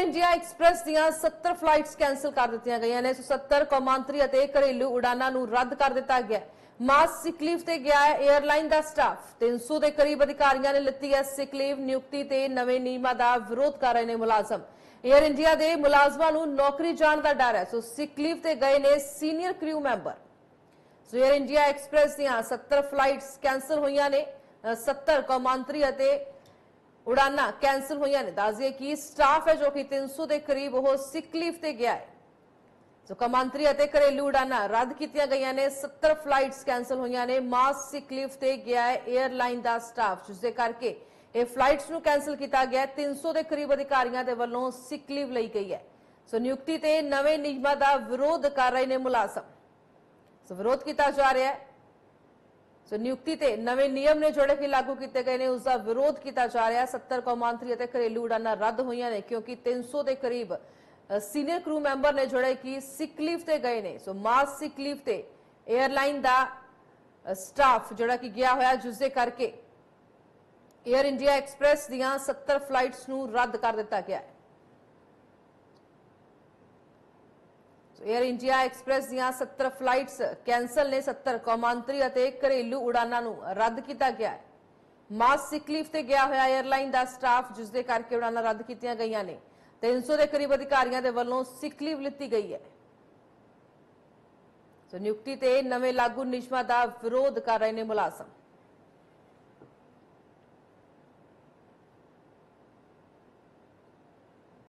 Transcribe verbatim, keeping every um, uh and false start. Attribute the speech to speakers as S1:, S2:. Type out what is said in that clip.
S1: India express ਦੀਆਂ सत्तर flights cancel ਕਰ ਦਿੱਤੀਆਂ ਗਈਆਂ ਨੇ। सत्तर ਕੌਮਾਂਤਰੀ ਅਤੇ ਘਰੇਲੂ ਉਡਾਨਾਂ ਨੂੰ ਰੱਦ ਕਰ ਦਿੱਤਾ ਗਿਆ। ਮਾਸ ਸਿਕ ਲੀਵ ਤੇ ਗਿਆ ਹੈ 에ਅਰਲਾਈਨ ਦਾ ਸਟਾਫ। तीन सौ ਦੇ ਕਰੀਬ ਅਧਿਕਾਰੀਆਂ ਨੇ ਲਿੱਤੀ ਹੈ ਸਿਕ ਲੀਵ। ਨਿਯੁਕਤੀ ਤੇ ਨਵੇਂ ਨਿਯਮਾਂ ਦਾ ਵਿਰੋਧ ਕਰ ਰਹੇ ਨੇ ਮੁਲਾਜ਼ਮ। 에ਅਰ ਇੰਡੀਆ ਦੇ ਮੁਲਾਜ਼ਮਾਂ ਨੂੰ ਨੌਕਰੀ ਜਾਣ ਦਾ ਡਰ ਹੈ। ਸੋ ਸਿਕ ਲੀਵ ਤੇ ਗਏ ਨੇ senior crew member. So air India Express ਦੀਆਂ सत्तर ਫਲਾਈਟਸ ਕੈਂਸਲ ਹੋਈਆਂ ਨੇ। सत्तर ਕੌਮਾਂਤਰੀ ਅਤੇ उड़ाना कैंसल हुई ने। दस दिए कि स्टाफ है जो कि तीन सौ के करीब वो सिक लीव से गया है। तो कौमांतरी और घरेलू उड़ाना रद्द की गई ने। सत्तर फ्लाइट्स कैंसल हुई ने। मास सिक लीव से गया है एयरलाइन का स्टाफ, जिसके करके ये फ्लाइट्स को कैंसल किया गया। तीन सौ के करीब अधिकारियों के वालों सिक लीव ली गई है। सो नियुक्ति से नवे नियमों का विरोध कर रहे हैं मुलाजम। सो विरोध किया जा रहा है। सो नियुक्ति ते नवे नियम ने जोड़े कि लागू किए गए ने, उसका विरोध किया जा रहा है। सत्तर कौमांतरी और घरेलू उड़ाना रद्द हुई ने क्योंकि तीन सौ के करीब सीनियर क्रू मैंबर ने जोड़े कि सिक लीव से गए ने। सो मास सिक लीव से एयरलाइन का स्टाफ जोड़ा कि गया होया, जिसके करके एयर इंडिया एक्सप्रैस दियां सत्तर फ्लाइट्स नूं रद्द कर दिता गया है। एयर इंडिया एक्सप्रैस दियां सत्तर फ्लाइट्स कैंसल ने। सत्तर कौमांतरी और घरेलू उड़ाना रद्द किया गया है। मास सिक लीव से गया होया एयरलाइन का स्टाफ, जिसके करके उड़ाना रद्द की गई ने। तीन सौ के करीब अधिकारियों के वालों सिक लीव ली गई है। तो नियुक्ति से नवे लागू नियमों का विरोध कर रहे हैं मुलाजम।